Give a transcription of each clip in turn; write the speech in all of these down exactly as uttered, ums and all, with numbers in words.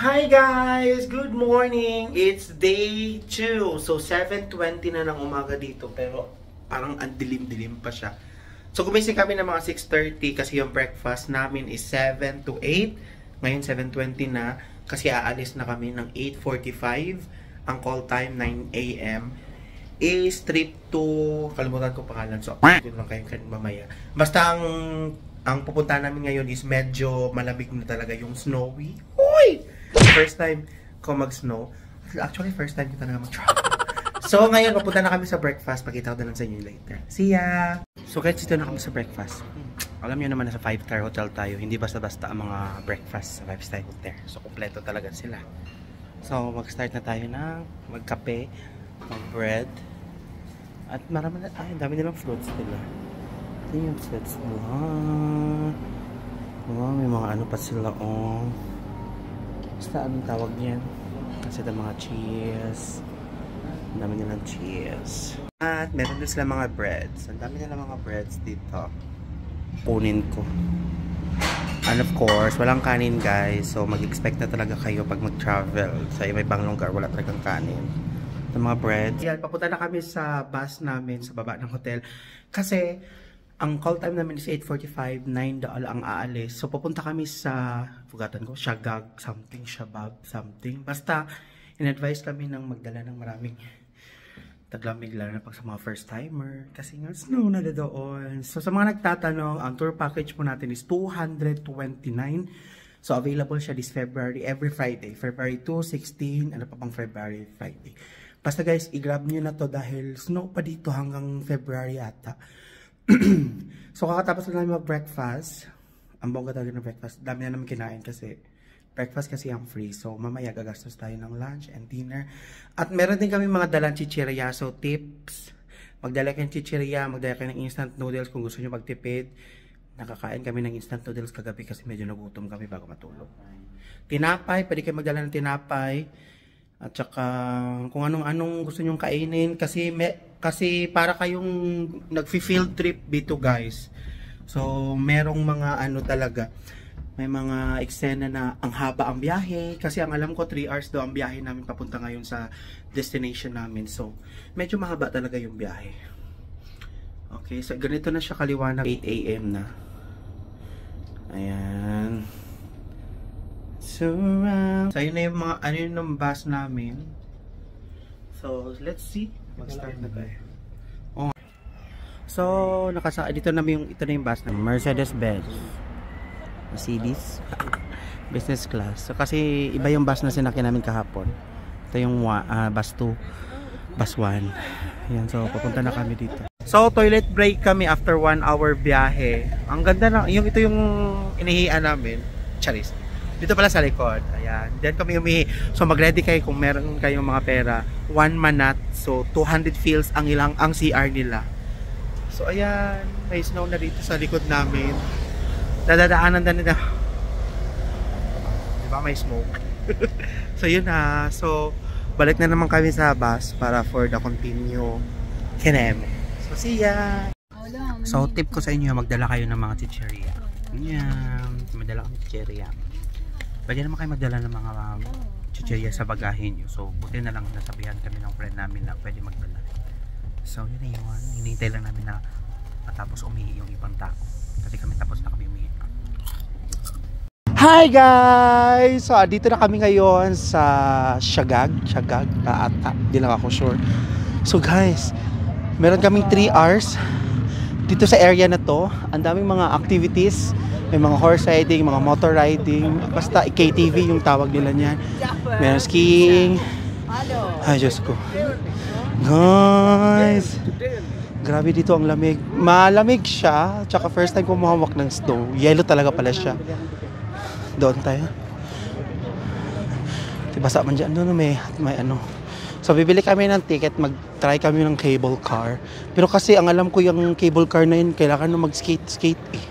Hi guys! Good morning! It's day two. So seven twenty na ng umaga dito pero parang ang dilim-dilim pa siya. So gumising kami ng mga six thirty kasi yung breakfast namin is seven to eight. Ngayon seven twenty na kasi aalis na kami ng eight forty-five. Ang call time nine A M is trip to, kalimutan ko pangalan, so update lang kayo mamaya. Basta ang ang pupuntahan namin ngayon is medyo malamig na talaga, yung snowy. Uy! First time ko mag-snow. Actually, first time ko talaga mag-travel. So ngayon, papunta na kami sa breakfast. Pakita ko na lang sa inyo later. See ya! So guys, dito na kami sa breakfast. Alam nyo naman na sa five star hotel tayo, hindi basta-basta ang mga breakfast sa five star hotel. So kompleto talaga sila. So mag-start na tayo na magkape, mag-bread. At marami na, ay, dami nilang fruits nila. Ito yung fruits nila. Oh, may mga ano pa sila, oh. Basta anong tawag niyan? Kasi ito mga cheese. Ang dami nilang cheese. At meron din sila mga breads. Ang dami nilang mga breads dito. Punin ko. And of course, walang kanin guys. So mag-expect na talaga kayo pag mag-travel. Sa iba-ibang lugar, wala talagang kanin. Ito mga breads. Yan, papunta na kami sa bus namin sa baba ng hotel. Kasi ang call time namin is eight forty-five, nine daal ang aalis. So pupunta kami sa, fugatan ko, Siagag, something, Shabab, something. Basta, in-advise kami ng magdala ng maraming taglamig, lalo na pag sa mga first timer. Kasi nga, snow na doon. So sa mga nagtatanong, ang tour package po natin is two hundred twenty-nine. So available siya this February, every Friday. February two, sixteen, ano pa pang February, Friday. Basta guys, i-grab nyo na to dahil snow pa dito hanggang February ata. So kakatapos na namin mag-breakfast. Ang bongga talaga ng breakfast. Dami na namin kinain kasi breakfast kasi ang free. So mamaya gagastos tayo ng lunch and dinner. At meron din kami mga dalang chichirya. So tips, magdala kayo ng chichirya, magdala kayo ng instant noodles kung gusto nyo magtipid. Nakakain kami ng instant noodles kagabi kasi medyo nagutom kami bago matulog. Tinapay, pwede kayo magdala ng tinapay. At saka kung anong-anong gusto nyong kainin kasi me, kasi para kayong nagfi-field trip dito guys. So merong mga ano talaga, may mga eksena na ang haba ang biyahe kasi ang alam ko three hours daw ang biyahe namin papunta ngayon sa destination namin. So medyo mahaba talaga yung biyahe. Okay, so ganito na siya kaliwanag, eight A M na. Ayan. So, uh, so yun na yung mga ano yun ng bus namin. So, let's see. Mag-start na tayo. Oh. So, nakasa dito na yung ito na yung bus na Mercedes-Benz. Mercedes. Business class. So, kasi iba yung bus na sinakyan namin kahapon. Ito yung uh, bus two, bus one. Ayan, so papunta na kami dito. So, toilet break kami after one hour biyahe. Ang ganda na, yung ito yung inihian namin. Charis. Dito pala sa likod. Ayan. Diyan kami umihi. So mag-ready kayo kung meron kayong mga pera. One manat. So two hundred feels ang ilang ang C R nila. So ayan. May snow na dito sa likod namin. Dadadaanan na nila. Diba may smoke? So yun na. So balik na naman kami sa bus para for the continue kinem. So see ya! So tip ko sa inyo, magdala kayo ng mga chichirya. Ayan. Magdala kami chichirya. Pwede naman kayo magdala ng mga um, chichirya sa bagahin nyo. So, buti na lang nasabihan kami ng friend namin na pwede magdala. So, yun na yun. Hinihintay lang namin na matapos umihi yung ibang tao. Kasi kami tapos na kami umihi. Hi guys! So, dito na kami ngayon sa Siagag. Siagag na ata. Hindi lang ako sure. So guys, meron kaming three hours dito sa area na to. Ang daming mga activities. May mga horse riding, mga motor riding, basta K T V yung tawag nila niyan. Meron skiing. Ay, Diyos ko. Guys! Grabe dito ang lamig. Malamig siya, tsaka first time ko mahawak ng snow. Yellow talaga pala siya. Doon tayo. Basa man dyan. Ano, may, may ano. So, bibili kami ng ticket, mag-try kami ng cable car. Pero kasi ang alam ko yung cable car na yun, kailangan na mag-skate-skate eh.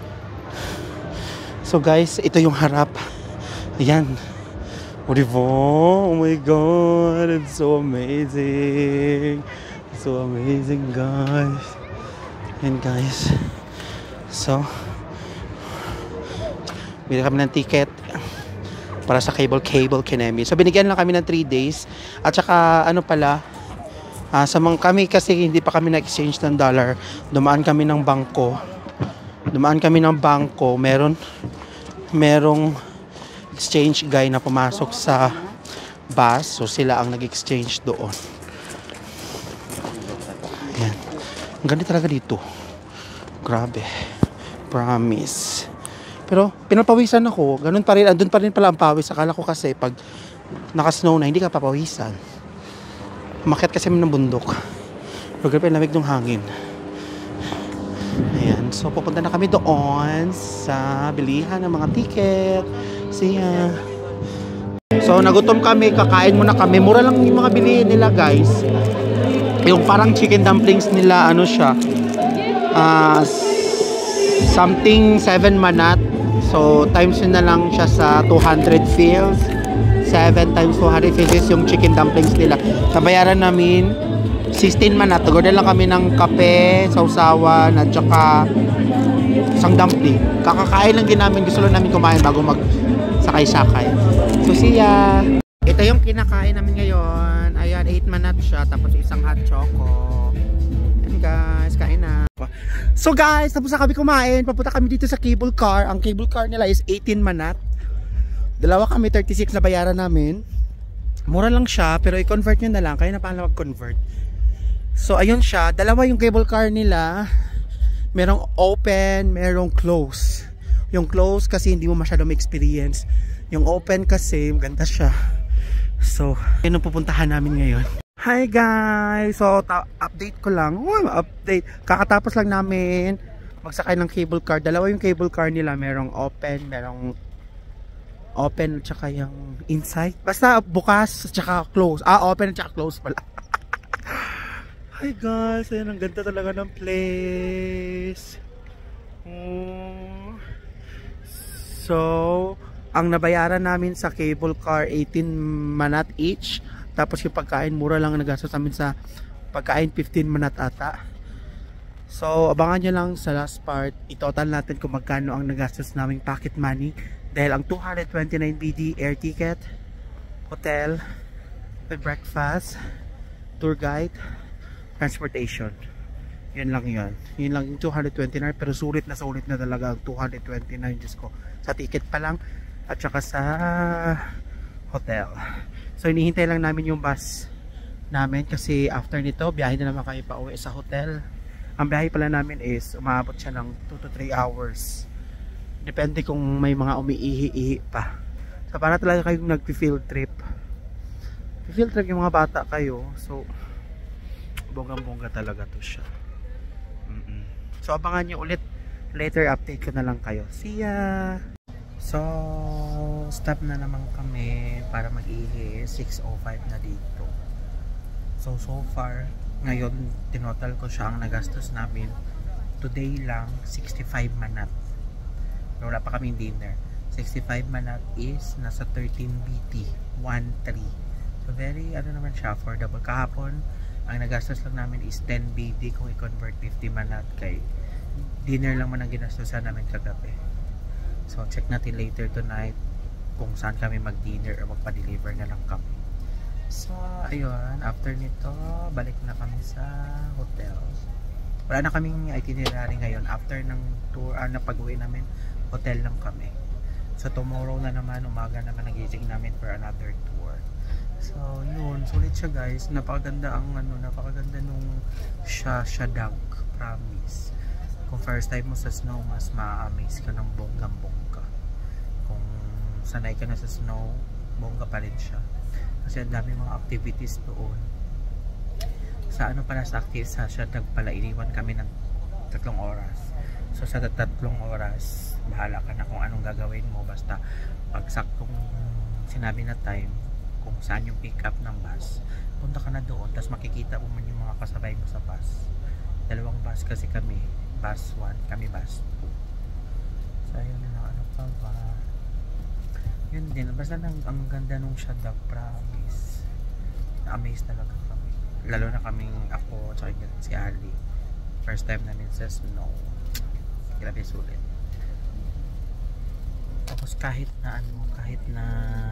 So guys, ito yung harap. Ayan. Oh, diba? Oh my God. It's so amazing. It's so amazing, guys. Ayan, guys. So, bili kami ng ticket. para sa cable cable kinemi. So binigyan lang kami ng three days. At saka ano pala, uh, sa mga kami kasi hindi pa kami na-exchange ng dollar. Dumaan kami ng bangko. Dumaan kami ng bangko. Meron merong exchange guy na pumasok sa bus. So sila ang nag-exchange doon. Ayan. Ang ganda talaga dito. Grabe. Promise. Pero pinapawisan ako, ganun pa rin, andun pa rin pala ang pawis. Akala ko kasi pag naka-snow na, hindi ka papawisan. Umakyat kasi ng bundok. Pero grabe, lamig ng hangin. Ayan, so pupunta na kami doon sa bilihan ng mga ticket. See ya. So nagutom kami, kakain muna kami. Mura lang yung mga bilihin nila guys. Yung parang chicken dumplings nila, ano siya, ah, uh, something seven manat. So, times yun na lang siya sa two hundred fils. seven times two hundred fils yung chicken dumplings nila. Nabayaran namin sixteen manat. Tagod na lang kami ng kape, sausawan, at saka isang dumpling. Kakakain lang din namin. Gusto lang namin kumain bago mag sakay-sakay. So, siya. Ito yung kinakain namin ngayon. Ayan, eight manat siya. Tapos isang hot choco. Ayan guys, kain na. So guys, tapos na kami kumain. Papunta kami dito sa cable car. Ang cable car nila is eighteen manat. Dalawa kami, thirty-six na bayaran namin. Mura lang siya, pero i-convert nyo na lang. Kaya na paano mag-convert. So ayun siya. Dalawa yung cable car nila. Merong open, merong close. Yung close kasi hindi mo masyado ma-experience. Yung open kasi, maganda siya. So, yun ang pupuntahan namin ngayon. Hi guys! So, update ko lang. Uy, update. Kakatapos lang namin magsakay ng cable car. Dalawa yung cable car nila. Merong open, merong open at saka yung inside. Basta bukas at saka close. Ah, open at saka close pala. Hi guys! Ayan, ang ganda talaga ng place. Hmm. So, ang nabayaran namin sa cable car, eighteen manat each. Tapos yung pagkain, mura lang ang nagastos namin sa pagkain, fifteen manat ata. So, abangan nyo lang sa last part. I-total natin kung magkano ang nagastos naming pocket money. Dahil ang two hundred twenty-nine B D air ticket, hotel, with breakfast, tour guide, transportation. Yun lang yun. Yun lang yung two hundred twenty-nine. Pero sulit na sulit na talaga ang two hundred twenty-nine. Diyos ko. Sa ticket pa lang. At saka sa hotel. So hinihintay lang namin yung bus namin kasi after nito biyahe na naman kami pa uwi sa hotel. Ang biyahe pala namin is umaabot siya ng two to three hours. Depende kung may mga umiihi-ihi pa. So para talaga kayong nag-field trip. Field trip yung mga bata kayo. So bonggang-bongga talaga to siya. Mm -mm. So abangan nyo ulit. Later update ko na lang kayo. See ya! So, stop na naman kami para mag-ihi. six oh five na dito. So, so far, ngayon, tinotal ko siya ang nagastos namin. Today lang, sixty-five manat. Pero wala pa kaming dinner. sixty-five manat is nasa thirteen B T. one three. So, very, ano naman siya, affordable. Kahapon, ang nagastos lang namin is ten B D kung i-convert fifty manat kay dinner lang man ang ginastosan namin kagabi. So, check natin later tonight kung saan kami mag-dinner or magpa-deliver na lang kami. So, ayun. After nito, balik na kami sa hotel. Wala na kaming itinerary ngayon. After ng tour, ah, na pag-uwi namin, hotel lang kami. So, tomorrow na naman, umaga naman nagising namin for another tour. So, yun. Sulit siya guys. Napakaganda ang ano, napakaganda nung Shahshadag. Promise. Kung first time mo sa snow, mas ma-amaze ka ng bonggang-bongga. Kung sanay ka na sa snow, bongga pa rin siya. Kasi ang dami mga activities doon. Sa ano pala sa activities, sa Shahshadag pala, iniwan kami ng tatlong oras. So sa tatlong oras, bahala ka na kung anong gagawin mo. Basta pag saktong sinabi na time, kung saan yung pick up ng bus, punta ka na doon. Tapos makikita mo man yung mga kasabay mo sa bus. Dalawang bus kasi kami. Bus one, kami bus two. So ayun na, ano pa ba? Yun din, basta nang, ang ganda nung Shahshadag, promise. Na-amaze talaga kami. Lalo na kaming ako, tsaka si Ali. First time namin sa snow. Grabe sulit. Tapos kahit na ano, kahit na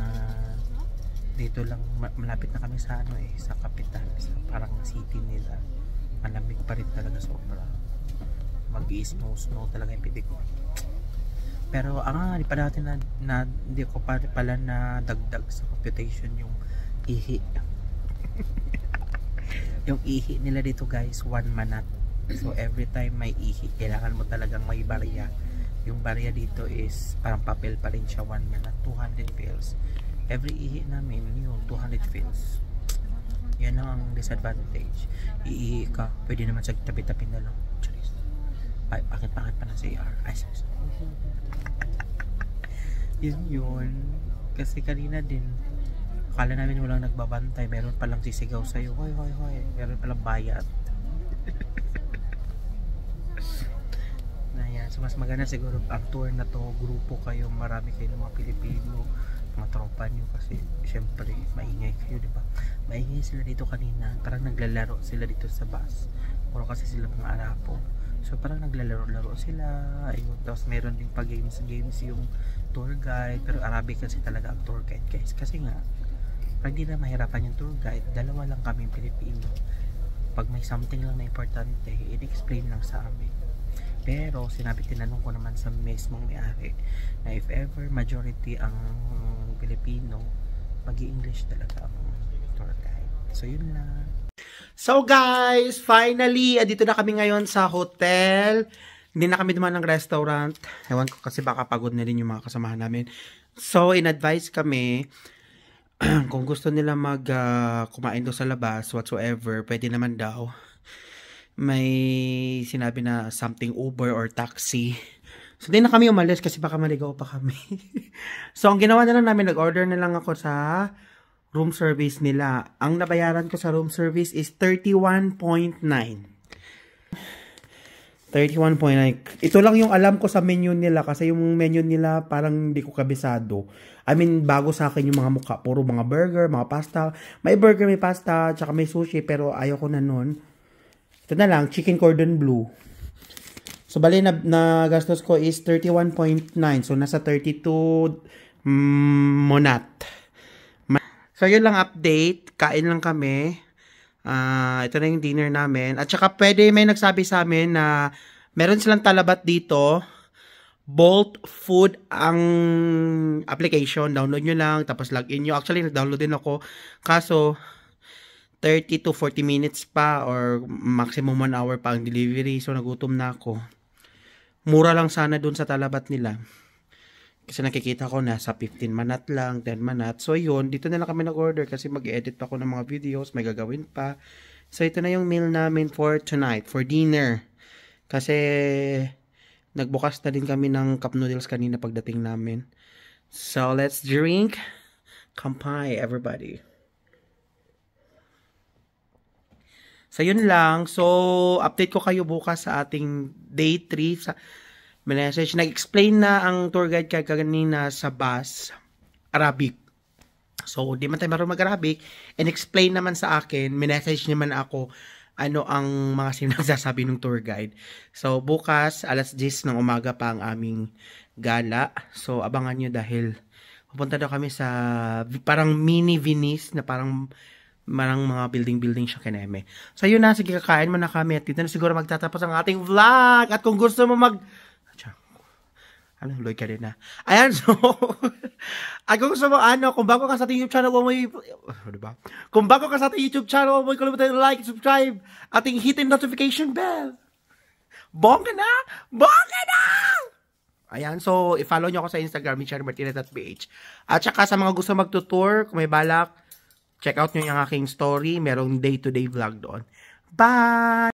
dito lang malapit na kami sa ano eh, sa kapital, sa parang city nila, malamig pa rin talaga sobra. Mag-i-snow snow talaga yung pitik ko. Pero ah, di pa natin na, na hindi ko pa pala na dagdag sa computation yung ihi. Yung ihi nila dito guys, one manat. So every time may ihi, kailangan mo talagang may barya. Yung barya dito is parang papel pa rin siya, one manat, two hundred pills. Every ihi namin yun, two hundred pills. Yan lang ang disadvantage. Iihi ka, pwede naman sa tabi-tabi na lang. Charis. Ay, bakit-bakit pa na sa C R? Ay, sorry. Yun yun. Kasi kanina din, akala namin walang nagbabantay, meron palang sisigaw sa'yo, hoy hoy hoy, meron palang bayad. Na yan, so mas maganda siguro ang tour na to, grupo kayo, marami kayo ng mga Pilipino, mga tropa nyo, kasi syempre maingay kayo, di ba? Maingay sila dito kanina, parang naglalaro sila dito sa bus, puro kasi sila mga Arapo, so parang naglalaro-laro sila, ayun. Tapos meron din pa games games yung tour guide, pero Arabic kasi talaga ang tour guide guys, kasi nga pag di na mahirapan yung tour guide, dalawa lang kami Pilipino. Pag may something lang na importante, i-explain lang sa amin. Pero sinabi, tinanong ko naman sa mismong may-ari na if ever majority ang Pilipino, mag-i-English talaga ang tour guide. So yun lang. So guys, finally, dito na kami ngayon sa hotel. Hindi na kami dumaan ng restaurant. Ewan ko kasi baka pagod na rin yung mga kasamahan namin. So in-advise kami, kung gusto nila mag uh, kumain doon sa labas, whatsoever, pwede naman daw. May sinabi na something Uber or taxi. So di na kami umalis kasi baka maligaw pa kami. So ang ginawa na lang namin, nag-order na lang ako sa room service nila. Ang nabayaran ko sa room service is thirty-one point nine. thirty-one point nine. Ito lang yung alam ko sa menu nila kasi yung menu nila parang hindi ko kabisado. I mean, bago sa akin yung mga mukha. Puro mga burger, mga pasta. May burger, may pasta, tsaka may sushi, pero ayaw ko na nun. Ito na lang, chicken cordon bleu. So, bali na, na gastos ko is thirty-one point nine. So, nasa thirty-two mm, monat. So, yun lang update. Kain lang kami. Uh, ito na yung dinner namin. At saka pwede, may nagsabi sa amin na meron silang talabat dito. Bolt Food ang application. Download nyo lang, tapos login nyo. Actually, nag-download din ako. Kaso, thirty to forty minutes pa or maximum one hour pa ang delivery. So, nagutom na ako. Mura lang sana dun sa talabat nila. Kasi nakikita ko nasa fifteen manat lang, ten manat. So, yun. Dito na lang kami nag-order kasi mag-edit ako ng mga videos. May gagawin pa. So, ito na yung meal namin for tonight. For dinner. Kasi nagbukas na din kami ng cup noodles kanina pagdating namin. So, let's drink. Kampai, everybody. So, yun lang. So, update ko kayo bukas sa ating day three. Sa message, nag-explain na ang tour guide kay kanina sa bus, Arabic. So, di man tayo marunong mag-Arabic. And explain naman sa akin, minessage naman ako ano ang mga sinasabi ng tour guide. So, bukas, alas diyes ng umaga pa ang aming gala. So, abangan nyo dahil pupunta daw kami sa parang mini Venice na parang marang mga building-building siya kineme. So, yun na. Sige, kakain mo na kami. At dito na siguro magtatapos ang ating vlog. At kung gusto mo mag... Ano, Lloyd ka rin na. Ayan, so... at kung gusto mo, ano, kung bago ka sa ating YouTube channel, huwag mo y... Oh, diba? Kung bago ka sa ating YouTube channel, huwag mo kalimutan like, subscribe, ating hit and notification bell. Bongga na! Bongga na! Ayan, so, i-follow nyo ako sa Instagram, michelle martinez dot p h. At saka sa mga gusto magtutour, kung may balak, check out nyo yung aking story. Merong day-to-day vlog doon. Bye!